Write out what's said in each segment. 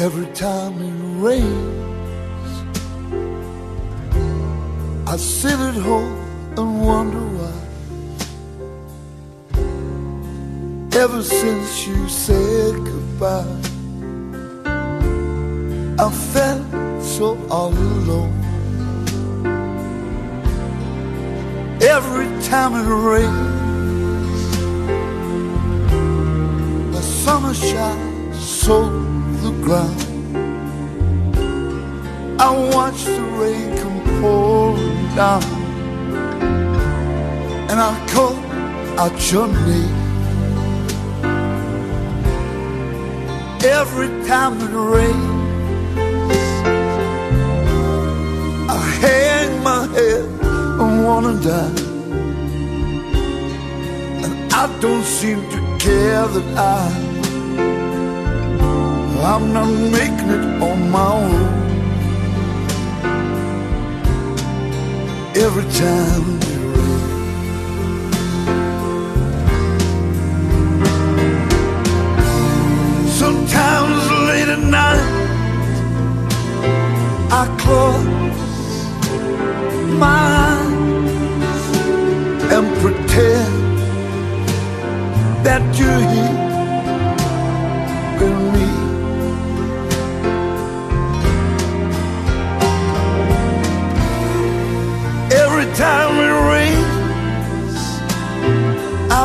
Every time it rains, I sit at home and wonder why. Ever since you said goodbye, I felt so all alone. Every time it rains, the summer shines so the ground. I watch the rain come pouring down, and I call out your name. Every time it rains, I hang my head and wanna die, and I don't seem to care that I'm not making it on my own. Every time it rains, sometimes late at night I close my eyes and pretend that you're here with me. Every time it rains, I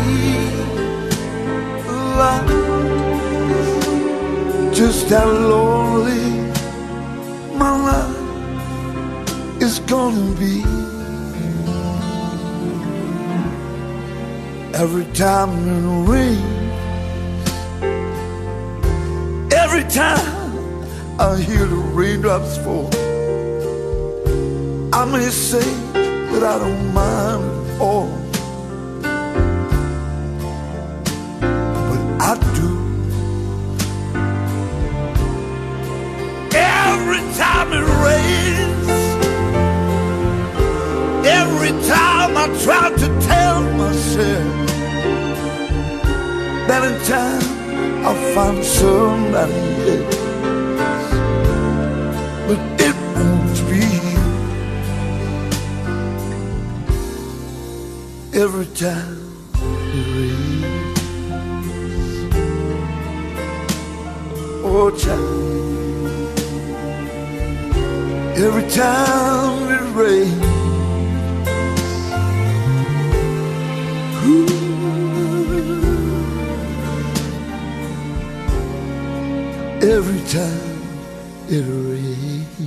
realize just how lonely my life is gonna be. Every time it rains, every time I hear the raindrops fall, I may say that I don't mind at all, but I do. Every time it rains, every time I try to tell myself that in time I'll find somebody else, but it won't be you. Every time it rains, oh child, every time it rains, ooh, every time it rains.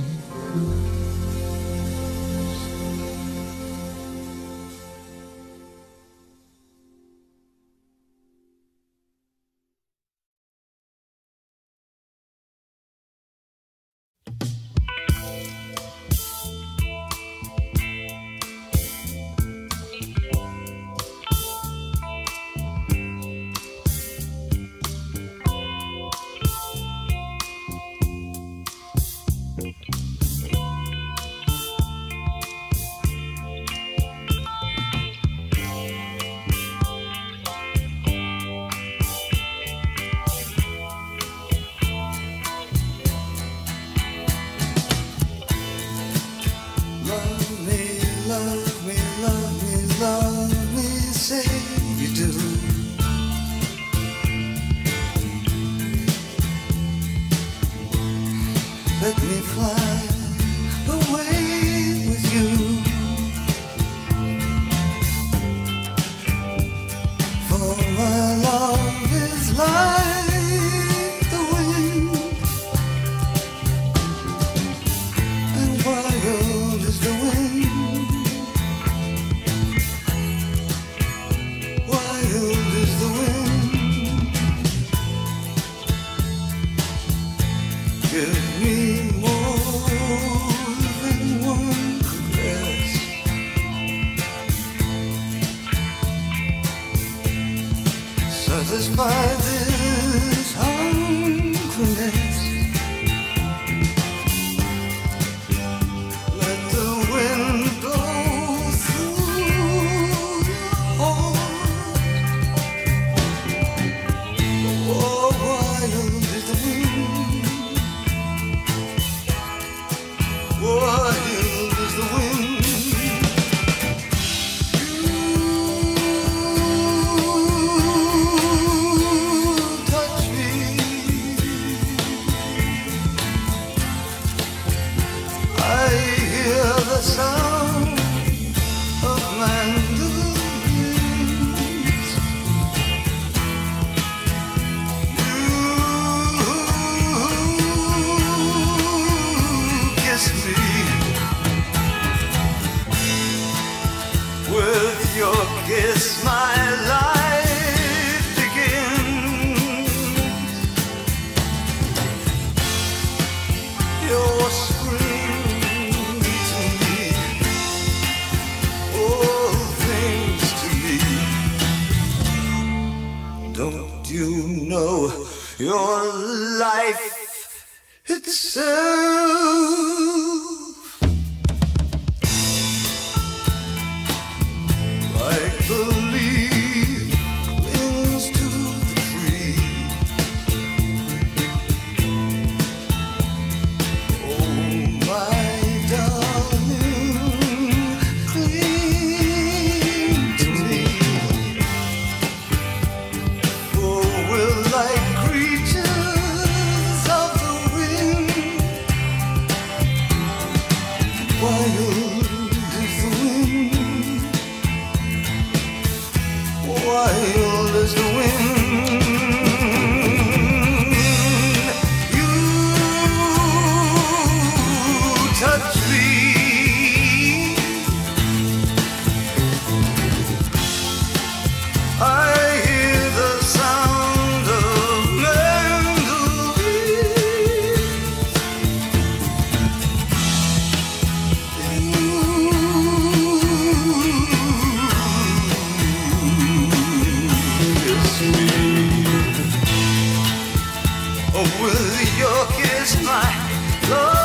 Let me fly away with you, for my love is like the wind, and wild is the wind, wild is the wind. Give me satisfy this hungriness. Let the wind blow through your heart. Oh, wild is the wind, know your life itself. Like the leaf clings to the tree. Oh, my darling, cling to me. For we're like creatures of the wind. Wild is the wind. Wild as the wind, you touch me. I hear the sound of mandolins. Oh, with your kiss, my love.